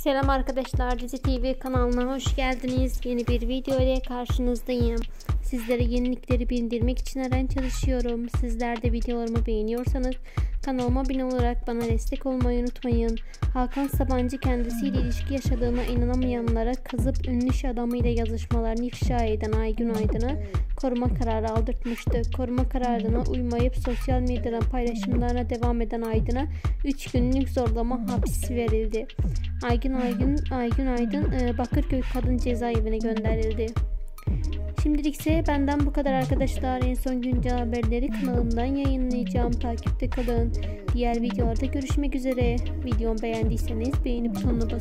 Selam arkadaşlar, Dizi TV kanalına hoş geldiniz. Yeni bir video ile karşınızdayım. Sizlere yenilikleri bildirmek için her an çalışıyorum. Sizler de videolarımı beğeniyorsanız kanalıma abone olarak bana destek olmayı unutmayın. Hakan Sabancı kendisiyle ilişki yaşadığına inanamayanlara kızıp ünlü iş adamıyla yazışmalarını ifşa eden Aygün Aydın'ı koruma kararı aldırtmıştı. Koruma kararına uymayıp sosyal medyadan paylaşımlarına devam eden Aydın'a 3 günlük zorlama hapsi verildi. Aygün Aydın Bakırköy Kadın Cezaevine gönderildi. Şimdilik ise benden bu kadar arkadaşlar. En son güncel haberleri kanalımdan yayınlayacağım. Takipte kalın. Diğer videolarda görüşmek üzere. Videomu beğendiyseniz beğeni butonuna